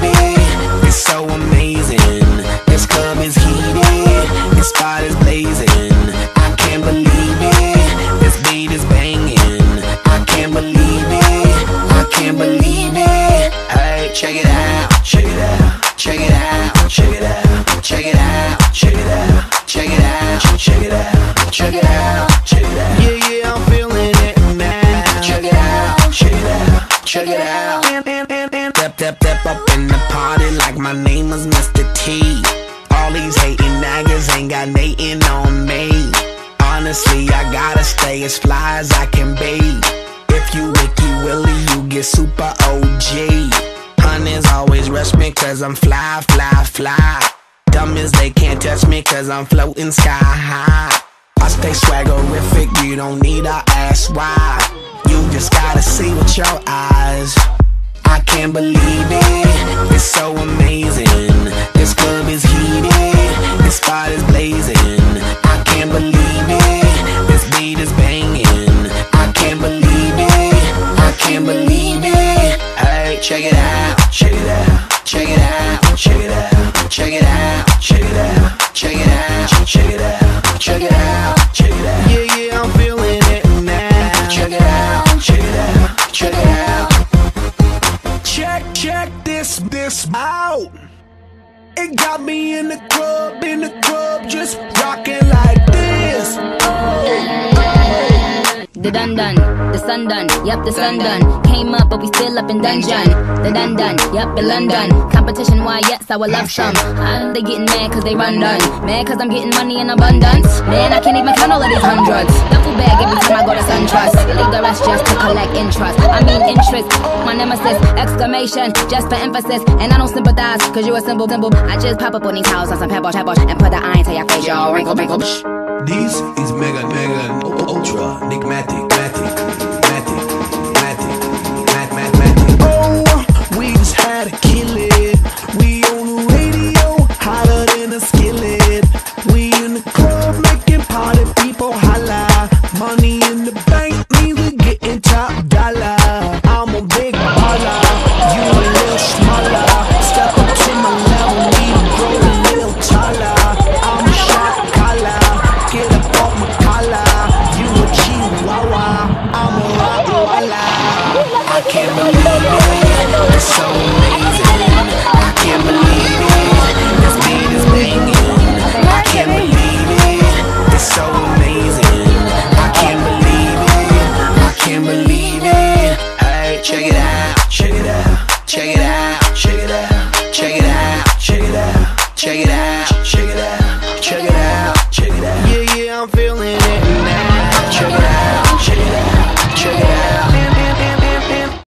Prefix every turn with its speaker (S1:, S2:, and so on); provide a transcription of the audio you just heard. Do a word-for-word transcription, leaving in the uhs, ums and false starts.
S1: it. It's so amazing. This club is heated. This spot is blazing. I can't believe it. This beat is banging. I can't believe it. I can't believe it. Hey, check it out. Check it out. Check it out. Check it out. Check it out. Check it out. Check it out. Check it out. Check it out. Check it out. Yeah, yeah, I'm feeling it now. Check it out. Check it out. Check it out. Step, step, step up in the party like my name is Mister T. All these hating naggers ain't got natin' on me. Honestly, I gotta stay as fly as I can be. If you Wicky Willie, you get super O G. Hunters always rush me cause I'm fly, fly, fly. Dumb as they can't touch me cause I'm floating sky high. I stay swaggerific, you don't need to ask why. You just gotta see with your eyes. I can't believe it, it's so amazing. This club is heated, this spot is blazing. I can't believe it, this beat is banging. I can't believe it, I can't believe it. Hey, check it out, check it out, check it out, check it out, check it out, check it out, check it out, check it out, check it out, check it out. Yeah, yeah, I'm feeling it now. Check it out, check it out, check it out. Check, check this, this out. It got me in the club, in the club, just rocking like this. Oh.
S2: The dun dun, the sun done, yup, the sun done. Came up, but we still up in dungeon. The dun dun, yup, in London. Competition, why, yes, I would love some. Uh, they getting mad cause they run done. Mad cause I'm getting money in abundance. Man, I can't even count all of these hundreds. Duffel bag every time I go to SunTrust. Leave the rest just to collect interest. I mean interest, my nemesis, exclamation, just for emphasis. And I don't sympathize cause you a simple, simple. I just pop up on these towels on some pebble, pebble, and put the iron to your face, y'all. Wrinkle, wrinkle, psh.
S3: This is mega, mega, ultra, enigmatic, matic, matic, matic, mat, mat, matic.
S1: Oh, we just had to kill it. We on the radio, hotter than a skillet. We in the club making party people holla. Money in the bank means we getting top dollar. I'm a big baller, you a little smaller. Step up to my level, we grow a little taller. I'm a shot caller. Get up off my collar, you a chihuahua, I'm a rottweiler. I can't believe it, it's so amazing. I can't believe it, this beat is banging. I can't believe it, it's so amazing. I can't believe it, I can't believe it. Hey, check it out, check it out, check it out.